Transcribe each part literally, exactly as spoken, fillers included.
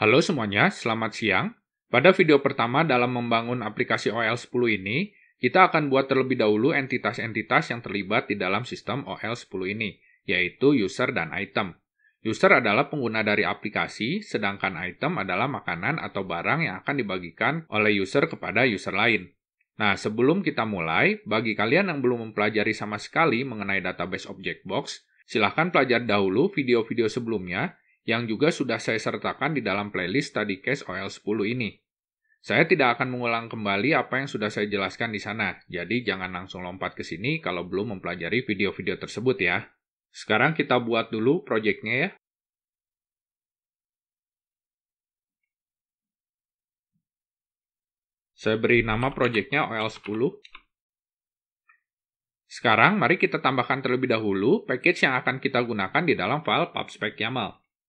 Halo semuanya, selamat siang. Pada video pertama dalam membangun aplikasi O L sepuluh ini, kita akan buat terlebih dahulu entitas-entitas yang terlibat di dalam sistem O L sepuluh ini, yaitu user dan item. User adalah pengguna dari aplikasi, sedangkan item adalah makanan atau barang yang akan dibagikan oleh user kepada user lain. Nah, sebelum kita mulai, bagi kalian yang belum mempelajari sama sekali mengenai database object box, silahkan pelajari dahulu video-video sebelumnya yang juga sudah saya sertakan di dalam playlist StudyCase O L sepuluh ini. Saya tidak akan mengulang kembali apa yang sudah saya jelaskan di sana, jadi jangan langsung lompat ke sini kalau belum mempelajari video-video tersebut ya. Sekarang kita buat dulu project-nya ya. Saya beri nama project-nya O L sepuluh. Sekarang mari kita tambahkan terlebih dahulu package yang akan kita gunakan di dalam file pubspec YAML.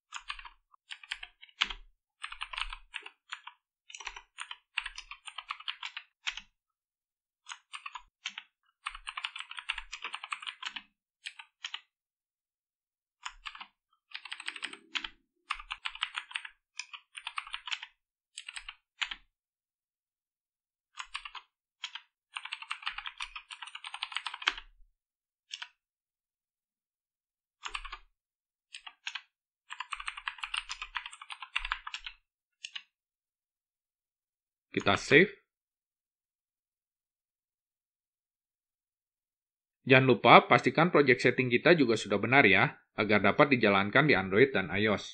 Kita save. Jangan lupa pastikan project setting kita juga sudah benar ya, agar dapat dijalankan di Android dan iOS.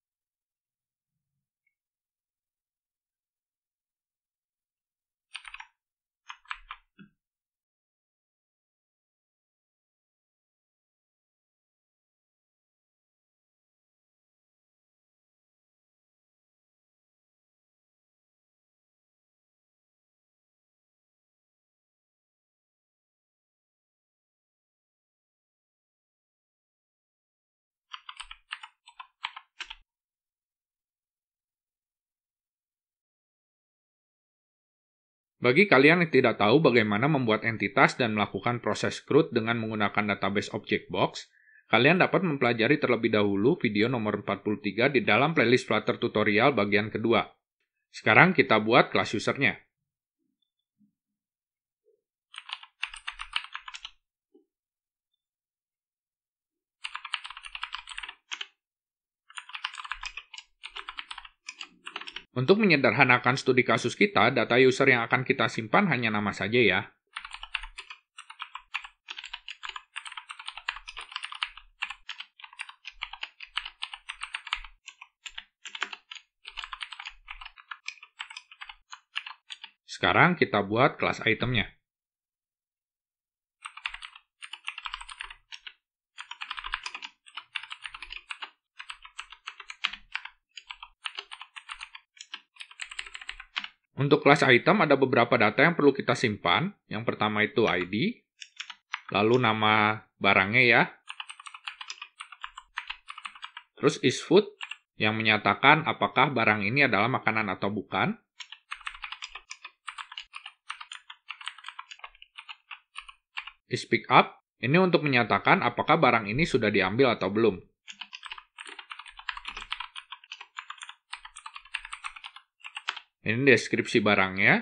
Bagi kalian yang tidak tahu bagaimana membuat entitas dan melakukan proses CRUD dengan menggunakan database object box, kalian dapat mempelajari terlebih dahulu video nomor empat puluh tiga di dalam playlist Flutter tutorial bagian kedua. Sekarang kita buat kelas usernya. Untuk menyederhanakan studi kasus kita, data user yang akan kita simpan hanya nama saja ya. Sekarang kita buat kelas itemnya. Untuk kelas item ada beberapa data yang perlu kita simpan. Yang pertama itu I D, lalu nama barangnya ya. Terus isFood yang menyatakan apakah barang ini adalah makanan atau bukan. isPickup ini untuk menyatakan apakah barang ini sudah diambil atau belum. Ini deskripsi barangnya.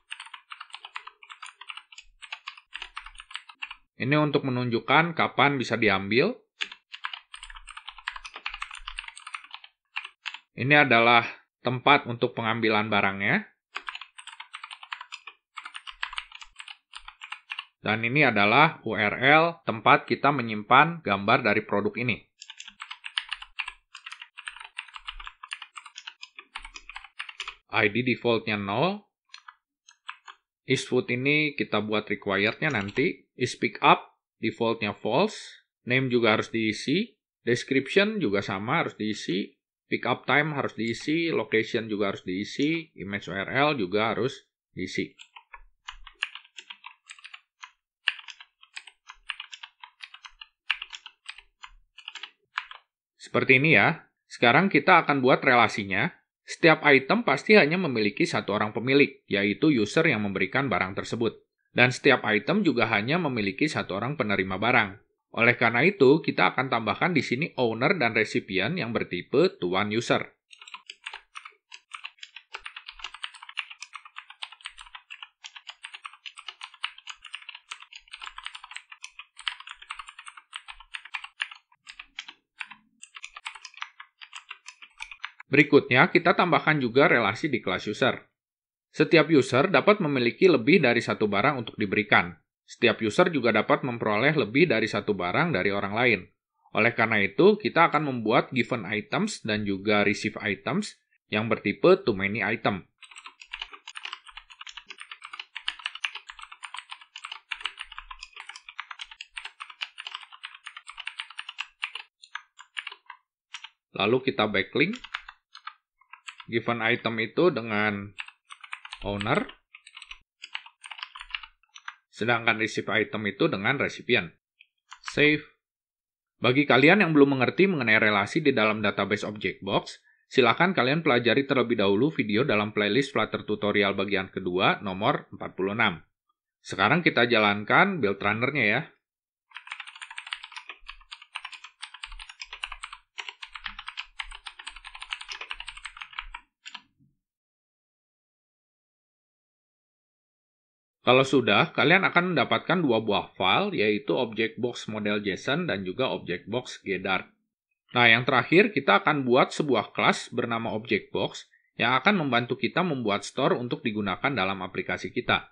Ini untuk menunjukkan kapan bisa diambil. Ini adalah tempat untuk pengambilan barangnya. Dan ini adalah U R L tempat kita menyimpan gambar dari produk ini. I D defaultnya nol. isFood ini kita buat required-nya nanti. isPickup defaultnya false. Name juga harus diisi. Description juga sama harus diisi. Pickup time harus diisi. Location juga harus diisi. Image U R L juga harus diisi. Seperti ini ya. Sekarang kita akan buat relasinya. Setiap item pasti hanya memiliki satu orang pemilik, yaitu user yang memberikan barang tersebut. Dan setiap item juga hanya memiliki satu orang penerima barang. Oleh karena itu, kita akan tambahkan di sini owner dan recipient yang bertipe tuan user. Berikutnya, kita tambahkan juga relasi di kelas user. Setiap user dapat memiliki lebih dari satu barang untuk diberikan. Setiap user juga dapat memperoleh lebih dari satu barang dari orang lain. Oleh karena itu, kita akan membuat given items dan juga receive items yang bertipe too many item. Lalu kita backlink given item itu dengan owner, sedangkan receive item itu dengan recipient. Save. Bagi kalian yang belum mengerti mengenai relasi di dalam database ObjectBox, silakan kalian pelajari terlebih dahulu video dalam playlist Flutter tutorial bagian kedua nomor empat puluh enam. Sekarang kita jalankan build runner-nya ya. Kalau sudah, kalian akan mendapatkan dua buah file, yaitu ObjectBox model JSON dan juga ObjectBox Gedart. Nah, yang terakhir, kita akan buat sebuah kelas bernama ObjectBox yang akan membantu kita membuat store untuk digunakan dalam aplikasi kita.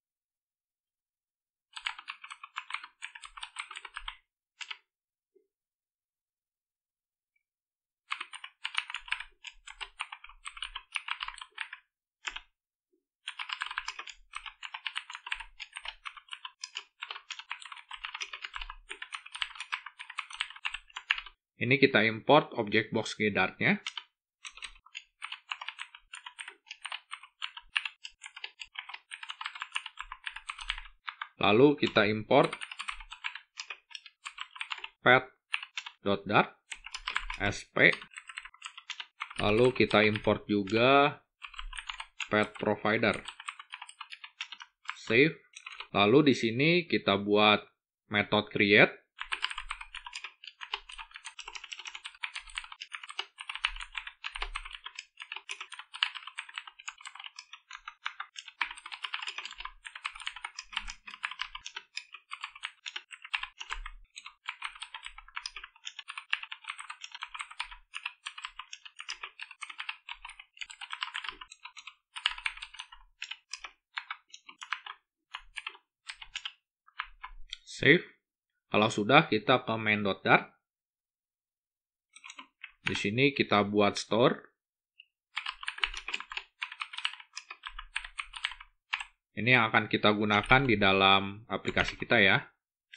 Ini kita import ObjectBox Gedart-nya. Lalu kita import path.dart, sp. Lalu kita import juga path provider. Save. Lalu di sini kita buat method create. Save. Kalau sudah, kita ke main.dart. Di sini kita buat store. Ini yang akan kita gunakan di dalam aplikasi kita ya.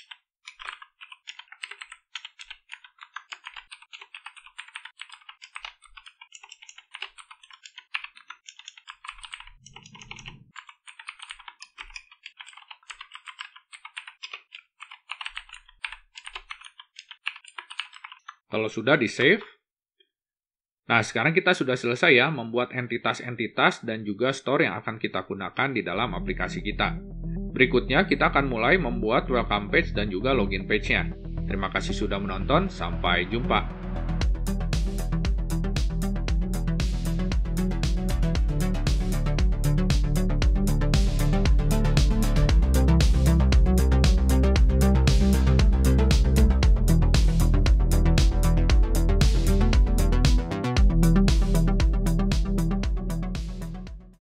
Kalau sudah, di-save. Nah, sekarang kita sudah selesai ya membuat entitas-entitas dan juga store yang akan kita gunakan di dalam aplikasi kita. Berikutnya, kita akan mulai membuat welcome page dan juga login page-nya. Terima kasih sudah menonton, sampai jumpa.